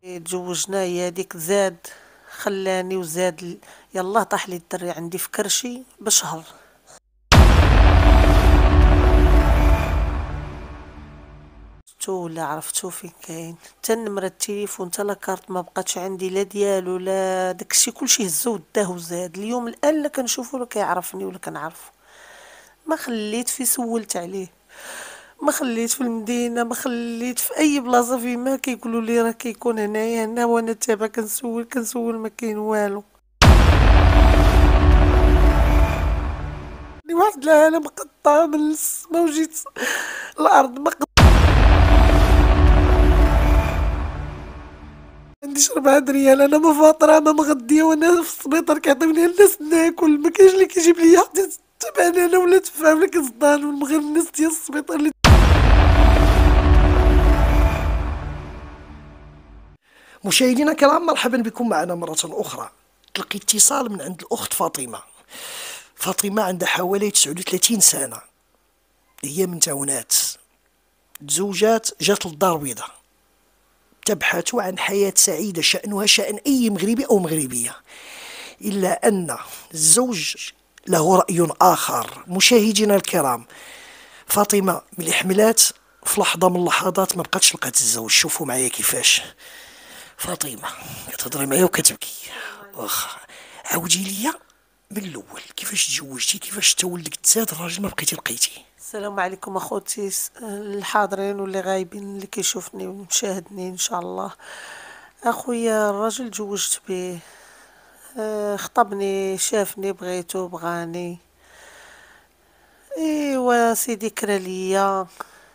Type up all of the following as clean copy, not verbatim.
تزوجنا هي هذيك زاد خلاني وزاد يلا طاح لي الدري عندي في كرشي بشهر. شفتو ولا عرفتو فين كاين حتى نمرة التليفون حتى لاكارت ما بقاتش عندي لا ديالو لا داكشي كلشي هزو وداه وزاد اليوم الان لا كنشوفو ولا كيعرفني ولا كنعرفو. ما خليت في سولت عليه، ما خليت في المدينه، ما خليت في اي بلاصه فين ما كيقولوا لي راه كيكون هنايا هنا وانا تابع كنسول ما كاين والو. واحد العالم قطع من السما وجيت الارض ما عنديش 4 ريال، انا ما فاطره ما مغديه وانا في السبيطار كيعطيوني الناس ناكل، ما كاينش اللي كيجيب لي حتى بنانه ولا تفاح ولا كصدان من غير الناس ديال السبيطار اللي. مشاهدينا الكرام، مرحبا بكم معنا مرة أخرى. تلقي اتصال من عند الأخت فاطمة. فاطمة عندها حوالي 39 سنة، هي من تاونات، تزوجات، جات للدار البيضاء، تبحث عن حياة سعيدة شأنها شأن أي مغربي أو مغربية، إلا أن الزوج له رأي آخر. مشاهدينا الكرام، فاطمة ملي حملات في لحظة من اللحظات ما بقاتش لقات الزوج. شوفوا معايا كيفاش فاطمة كتهضري معايا وكتبكي. واخا عاودي ليا من الاول، كيفاش تزوجتي، كيفاش حتى ولدك تزاد، الراجل ما بقيتي لقيتيه. السلام عليكم اخوتي الحاضرين واللي غايبين اللي كيشوفني ومشاهدني ان شاء الله. اخويا الراجل تزوجت به، خطبني شافني بغيتو بغاني، ايوا سيدي كرا ليا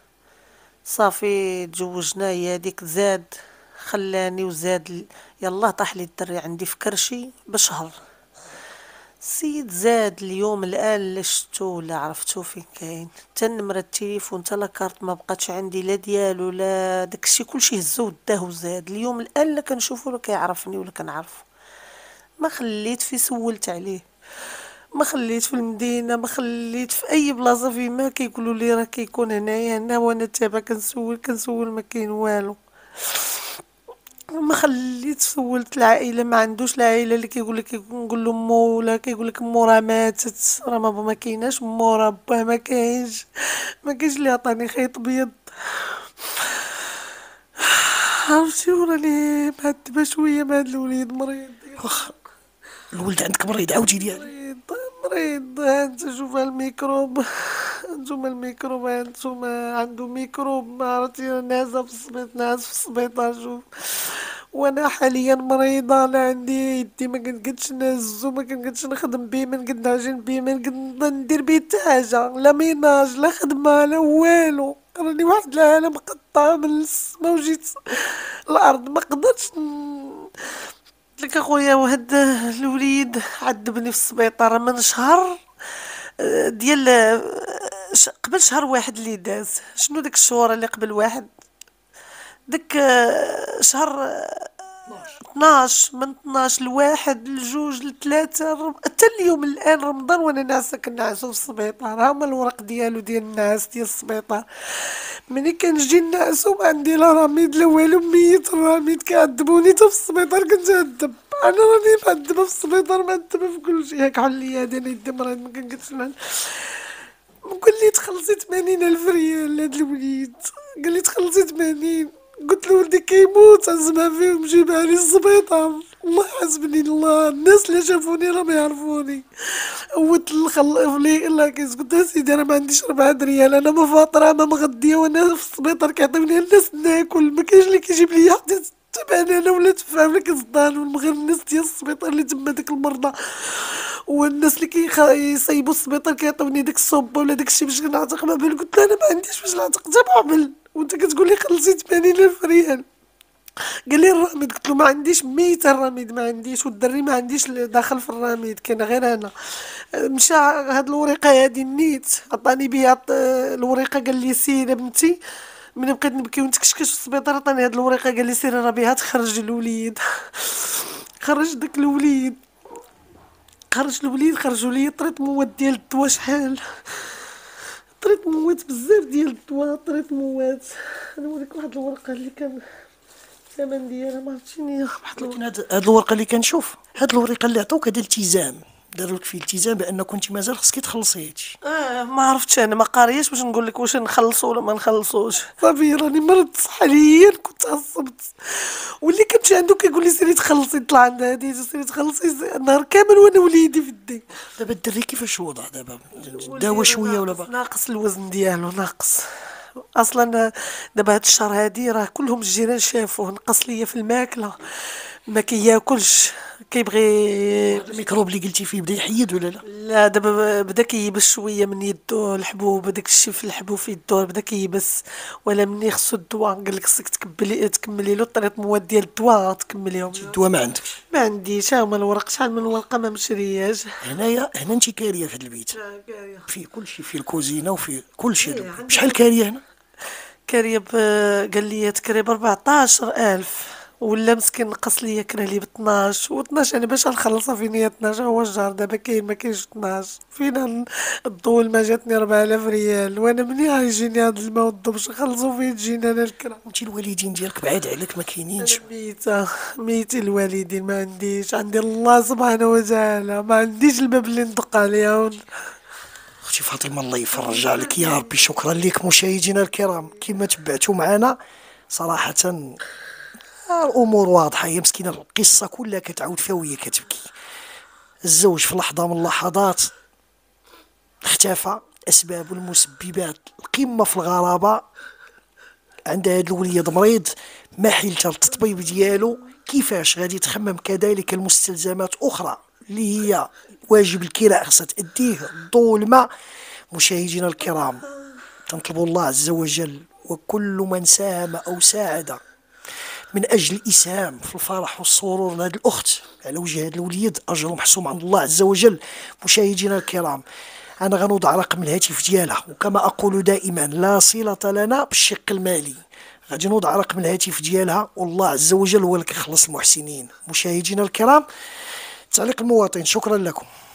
صافي تزوجنا هي هذيك زاد خلاني وزاد يلا طاح لي الدري عندي في كرشي بشهر. السيد زاد اليوم الان لا شفتو ولا عرفتو فين كاين حتى نمرة التليفون حتى لاكارت ما بقاتش عندي لا ديالو لا داكشي كلشي هزو وداه وزاد اليوم الان لا كنشوفو ولا كيعرفني ولا كنعرفو. ما خليت في سولت عليه، ما خليت في المدينه، ما خليت في اي بلاصه فين ما كيقولوا لي راه كيكون هنايا هنا وانا تابع كنسول ما كاين والو. ما خليت سولت العائله، ما عندوش العائله اللي كيقول لك نقول له مو ولا كيقول لك مو راه ماتت، راه ما كايناش مو، راه با ما كاينش اللي عطاني خيط بيض. عرفتي وراني معذبه شويه مع هاد الوليد مريض. واخا الولد عندك مريض، عاودي ليا. مريض مريض انت شوف الميكروب، نتوما الميكروب انتوما عنده ميكروب ما عرفتي نازله في السبيط ناعس في السبيطار شوف. وانا حاليا مريضه، انا عندي يدي ما كنقدش نهزو، ما كنقدش نخدم بيه، ما نقد نعجن بيه، ما نقد ندير بيه حتى حاجه، لا ميناج لا خدمه لا والو. راني واحد العالم قطع من السما وجيت الارض ما قدرتش قلت لك اخويا وهاد الوليد عذبني في السبيطار من شهر، ديال قبل شهر واحد اللي داز. شنو داك الشهور اللي قبل واحد داك شهر 12، من 12 لواحد لجوج لثلاثة حتى اليوم الآن رمضان وانا ناعسة كنعسو في السبيطار. هاهما الورق ديالو ديال النعاس ديال السبيطار. ملي كنجي نعسو ما عندي لا رميد لا والو، ميت الرميد كيعذبوني حتى في السبيطار كنتعذب. انا راني معذبة في السبيطار معذبة في كلشي. هاك عليا هادي انا يدي مريض ما كنقدش قال لي تخلصي 80,000 ريال لهاد الوليد، قال لي تخلصي 80. قلت له ولدي كيموت عزمها فيهم جيبها لي السبيطار. الله حسبني الله، الناس اللي شافوني راه ما يعرفوني. عودت نخلف لي الا كيس، قلت له سيدي انا ما عنديش 4 ريال، انا ما فاطره ما مغديه وانا في السبيطار كيعطيوني الناس ناكل، ما كاينش اللي كيجيب لي حتى بنانه ولا تفاح ولا كصدان من غير الناس ديال السبيطار اللي تما داك المرضى والناس اللي كيصايبوا السبيطار كيعطوني داك الصوبه ولا داكشي باش كنعتق ما بال. قلت له انا ما عنديش باش نعتق حتى بعمل وانت كتقول لي خلصي 80,000 ريال. قال لي الراميد، قلت له ما عنديش 100 الراميد ما عنديش، والدري ما عنديش داخل في الراميد كاين غير انا. مشى هاد الورقه هادي نيت عطاني بها الورقه، قال لي سير بنتي ملي بقيت نبكي ونتكشكش في السبيطار عطاني هاد الورقه قال لي سيري راه بها تخرج الوليد. خرج داك الوليد، خرجوا لي طريت مواد ديال الدوا شحال، طريت مواد بزاف ديال الدوا، طريت مواد. نوريك واحد الورقه اللي كان الثمن ديالها ما عرفتيني واحد ولكن هاد الورقه اللي كنشوف، هاد الورقه اللي عطوك هذا الالتزام، داروا لك فيه التزام بان كنتي مازال خصك تخلصي هادشي. ما عرفتش، انا ما قارياش باش نقول لك واش نخلصوا ولا ما نخلصوش. صافي راني مرضت حاليا، كنت عصبت، واللي كنمشي عنده كيقول لي سيري تخلصي، طلع عند هادي سيري تخلصي النهار كامل وانا وليدي في الدي. دابا الدري كيفاش الوضع دابا؟ داوى شويه ولا باقي؟ ناقص الوزن ديالو، ناقص اصلا. دابا هاد الشهر هادي راه كلهم الجيران شافوه، نقص ليا في الماكله، ما كياكلش، كيبغي. الميكروب اللي قلتي فيه بدا يحيد ولا لا؟ لا دابا بدا كيبس شويه من يدو، الحبوب هداك الشيء في الحبوب في يدو بدا كيبس. ولا مني خصو الدواء قال لك خصك تكملي له الطريق مواد ديال الدواء تكمليهم. الدواء ما عندكش؟ ما عنديش، ها هما الورق، شحال من ورقه ما مشرياش. هنا انت كاريه في هذا البيت، كاريه. فيه كل شيء، فيه الكوزينه وفيه كل شيء. إيه، عندنا بشحال كاريه هنا؟ كاريه قال لي تكري ب 14,000، ولا مسكين نقص ليا كرا لي ب 12 و 12، يعني باش نخلصها فين هي 12؟ هو الجار دابا كاين ما كاينش 12، فين الضول ما جاتني 4000 ريال، وانا منين غيجيني هاد الماء والضو باش نخلصو فين تجيني انا الكرا؟ وانت الوالدين ديالك بعاد عليك ما كاينينش؟ انا ميتة، ميتين الوالدين، ما عنديش، عندي الله سبحانه وتعالى، ما عنديش الباب اللي ندق عليه. اختي فاطمه الله يفرج عليك يا ربي. شكرا لك مشاهدينا الكرام، كما تبعتوا معنا صراحه الامور واضحه، هي مسكينه القصه كلها كتعاود فيها وهي كتبكي. الزوج في لحظه من اللحظات اختفى، اسباب والمسببات القمه في الغرابه. عند هاد الوليد مريض، ما حيلتها التطبيب ديالو، كيفاش غادي تخمم كذلك المستلزمات اخرى اللي هي واجب الكراء خصها تأديه، الضوء والماء. مشاهدينا الكرام، تنطلبوا الله عز وجل وكل من ساهم او ساعد من اجل الاسهام في الفرح والسرور لهذه الاخت على وجه هذا الوليد، اجر محسوم عند الله عز وجل. مشاهدينا الكرام، انا غنوضع رقم الهاتف ديالها، وكما اقول دائما لا صله لنا بالشق المالي، غادي نوضع رقم الهاتف ديالها، والله عز وجل هو اللي كيخلص المحسنين. مشاهدينا الكرام، تعليق المواطن. شكرا لكم.